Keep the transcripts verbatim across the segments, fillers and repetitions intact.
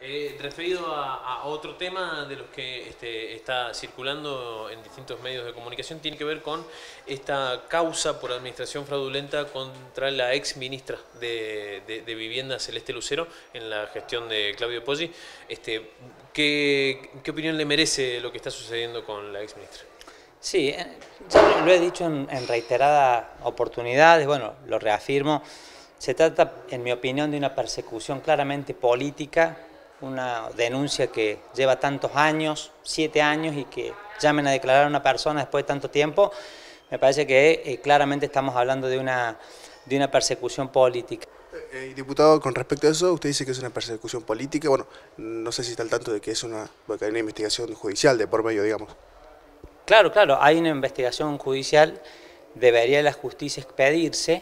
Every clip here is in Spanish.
Eh, referido a, a otro tema de los que este, está circulando en distintos medios de comunicación, tiene que ver con esta causa por administración fraudulenta contra la ex ministra de, de, de Vivienda, Celeste Lucero, en la gestión de Claudio Poggi. Este, ¿qué, ¿Qué opinión le merece lo que está sucediendo con la ex ministra? Sí, ya lo he dicho en, en reiteradas oportunidades, bueno, lo reafirmo. Se trata, en mi opinión, de una persecución claramente política, una denuncia que lleva tantos años, siete años, y que llamen a declarar a una persona después de tanto tiempo, me parece que eh, claramente estamos hablando de una, de una persecución política. Eh, diputado, con respecto a eso, usted dice que es una persecución política. Bueno, no sé si está al tanto de que es una, porque hay una investigación judicial de por medio, digamos. Claro, claro, hay una investigación judicial, debería la justicia expedirse,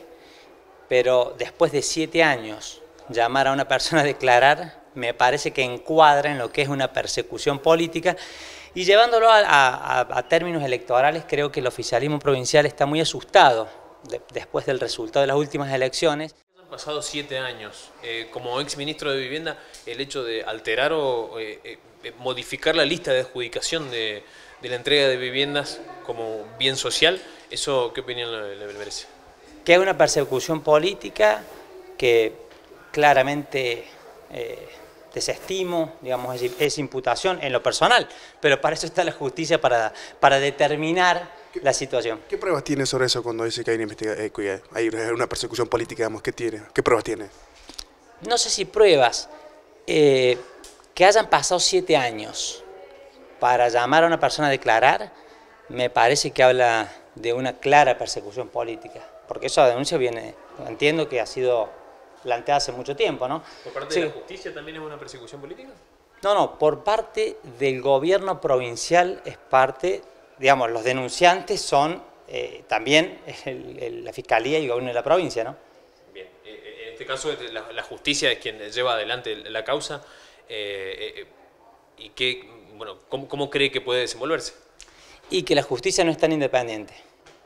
pero después de siete años llamar a una persona a declarar me parece que encuadra en lo que es una persecución política, y llevándolo a, a, a términos electorales, creo que el oficialismo provincial está muy asustado de, después del resultado de las últimas elecciones. Han pasado siete años. Eh, como ex ministro de Vivienda, el hecho de alterar o eh, eh, modificar la lista de adjudicación de, de la entrega de viviendas como bien social, ¿eso qué opinión le, le merece? Que hay una persecución política que claramente eh, desestimo, digamos, es, es imputación en lo personal, pero para eso está la justicia, para, para determinar la situación. ¿Qué pruebas tiene sobre eso cuando dice que hay una, investiga eh, que hay una persecución política, digamos? ¿Qué tiene? ¿Qué pruebas tiene? No sé si pruebas, eh, que hayan pasado siete años para llamar a una persona a declarar, me parece que habla de una clara persecución política, porque esa denuncia viene, entiendo que ha sido planteada hace mucho tiempo, ¿no? ¿Por parte sí. de la justicia también es una persecución política? No, no, por parte del gobierno provincial es parte, digamos, los denunciantes son eh, también el, el, la Fiscalía y el gobierno de la provincia, ¿no? Bien, en este caso la, la justicia es quien lleva adelante la causa, eh, eh, y que, bueno, ¿cómo, ¿cómo cree que puede desenvolverse? Y que la justicia no es tan independiente.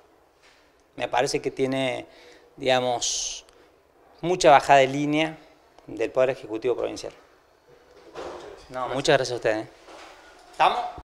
Me parece que tiene, digamos, mucha bajada de línea del Poder Ejecutivo Provincial. No, muchas gracias a ustedes. ¿Estamos?